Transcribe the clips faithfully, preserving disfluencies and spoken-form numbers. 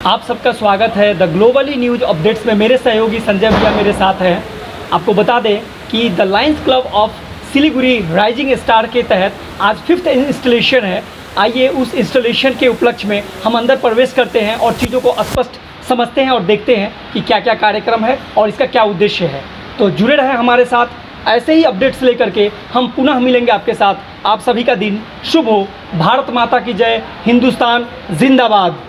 आप सबका स्वागत है द ग्लोबली न्यूज अपडेट्स में। मेरे सहयोगी संजय भैया मेरे साथ हैं। आपको बता दें कि the Lions Club of Siliguri Rising Star के तहत आज फिफ्थ इंस्टॉलेशन है। आइए उस इंस्टॉलेशन के उपलक्ष्य में हम अंदर प्रवेश करते हैं और चीज़ों को स्पष्ट समझते हैं और देखते हैं कि क्या क्या कार्यक्रम है और इसका क्या उद्देश्य है। तो जुड़े रहें हमारे साथ, ऐसे ही अपडेट्स लेकर के हम पुनः मिलेंगे आपके साथ। आप सभी का दिन शुभ हो। भारत माता की जय, हिंदुस्तान जिंदाबाद।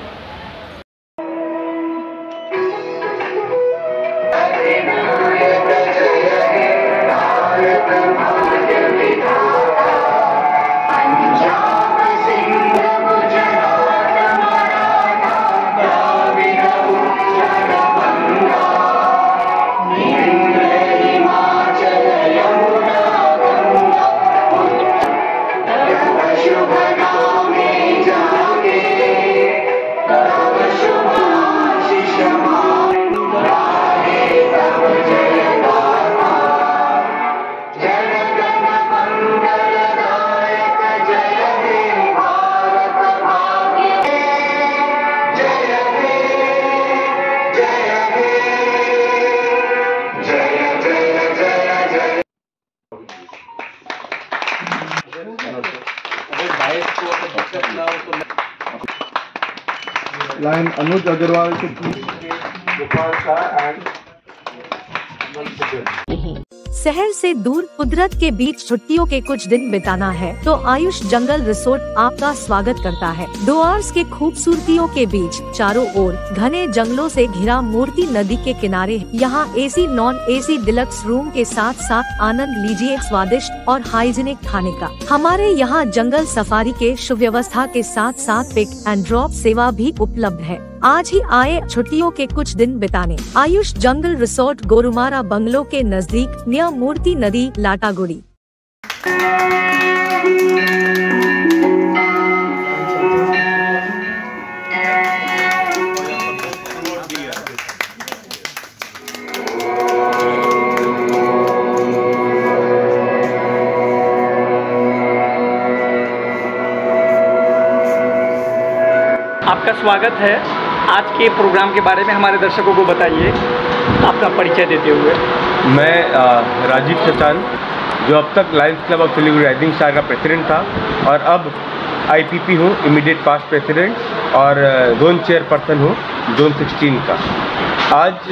लाइन अनुज अग्रवाल को प्लीज। शहर से दूर कुदरत के बीच छुट्टियों के कुछ दिन बिताना है तो आयुष जंगल रिसोर्ट आपका स्वागत करता है। डुआर्स के खूबसूरतियों के बीच चारों ओर घने जंगलों से घिरा मूर्ति नदी के किनारे यहाँ AC non AC deluxe room के साथ साथ आनंद लीजिए स्वादिष्ट और हाइजीनिक खाने का। हमारे यहाँ जंगल सफारी के सुव्यवस्था के साथ साथ पिक एंड ड्रॉप सेवा भी उपलब्ध है। आज ही आए छुट्टियों के कुछ दिन बिताने। Ayush jungle resort Gorumara bungalow के नजदीक नियर मूर्ति नदी लाटागुड़ी। आपका स्वागत है। आज के प्रोग्राम के बारे में हमारे दर्शकों को बताइए, अपना परिचय देते हुए। मैं आ, राजीव चचान, जो अब तक Lions Club of Siliguri Rising Star का प्रेसिडेंट था और अब आईपीपी हूँ, इमीडिएट पास्ट प्रेसिडेंट, और जोन चेयरपर्सन हूँ जोन सोलह का। आज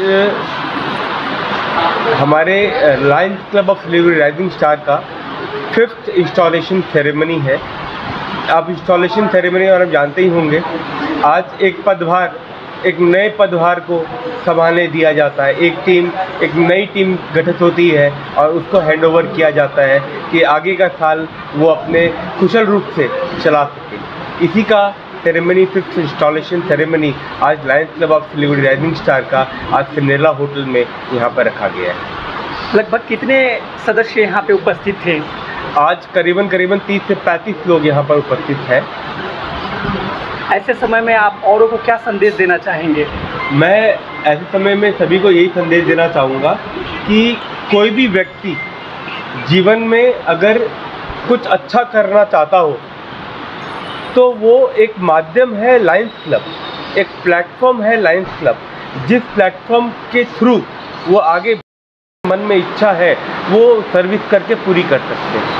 हमारे Lions Club of Siliguri Rising Star का फिफ्थ इंस्टॉलेशन सेरेमनी है। आप इंस्टॉलेशन सेरेमनी और हम जानते ही होंगे, आज एक पदभार एक नए पदभार को संभालने दिया जाता है। एक टीम एक नई टीम गठित होती है और उसको हैंडओवर किया जाता है कि आगे का साल वो अपने कुशल रूप से चला सके। इसी का सेरेमनी, फिफ्थ इंस्टॉलेशन सेरेमनी आज Lions Club of Siliguri Rising Star का आज सिंड्रेला होटल में यहाँ पर रखा गया है। लगभग कितने सदस्य यहाँ पे उपस्थित थे? आज करीबन करीबन तीस से पैंतीस लोग यहाँ पर उपस्थित हैं। ऐसे समय में आप औरों को क्या संदेश देना चाहेंगे? मैं ऐसे समय में सभी को यही संदेश देना चाहूँगा कि कोई भी व्यक्ति जीवन में अगर कुछ अच्छा करना चाहता हो तो वो एक माध्यम है लायंस क्लब, एक प्लेटफॉर्म है लायंस क्लब, जिस प्लेटफॉर्म के थ्रू वो आगे मन में इच्छा है वो सर्विस करके पूरी कर सकते हैं।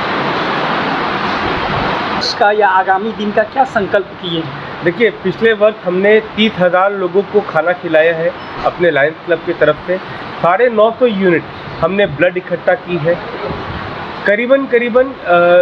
इसका या आगामी दिन का क्या संकल्प किए? देखिए, पिछले वर्ष हमने तीस हज़ार लोगों को खाना खिलाया है अपने लायंस क्लब की तरफ से। साढ़े नौ सौ यूनिट हमने ब्लड इकट्ठा की है। करीबन करीबन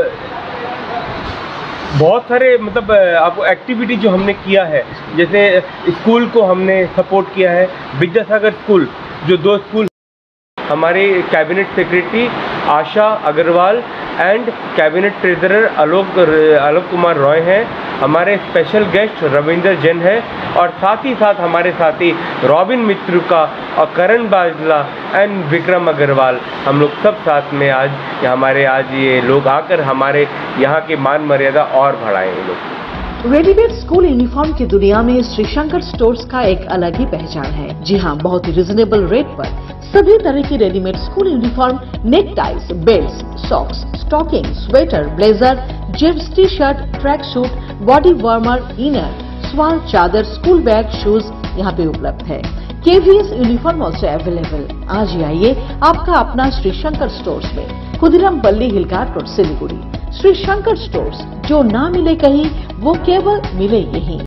बहुत सारे मतलब आपको एक्टिविटी जो हमने किया है, जैसे स्कूल को हमने सपोर्ट किया है। विद्यासागर स्कूल, जो दो स्कूल, हमारे cabinet secretary Asha Agarwal and cabinet treasurer Alok Alok Kumar Roy हैं। हमारे स्पेशल गेस्ट रविंदर जैन है और साथ ही साथ हमारे साथी रॉबिन मित्र का और करण बाजला एंड विक्रम अग्रवाल, हम लोग सब साथ में आज हमारे आज ये लोग आकर हमारे यहाँ की मान मर्यादा और बढ़ाएं। ये लोग रेडीमेड स्कूल यूनिफॉर्म की दुनिया में श्री शंकर स्टोर्स का एक अलग ही पहचान है। जी हाँ, बहुत ही रिजनेबल रेट पर सभी तरह की readymade school uniform, neck ties, belt, socks, stocking, sweater, blazer, jeans T shirt, track suit, body warmer, inner, football, चादर, स्कूल बैग, शूज यहाँ पे उपलब्ध है। KVS uniform also available. आज ही आइए आपका अपना श्री शंकर स्टोर्स में, खुदिराम पल्ली, हिलघाट रोड, सिलीगुड़ी। श्री शंकर स्टोर्स, जो ना मिले कहीं वो केवल मिले यहीं।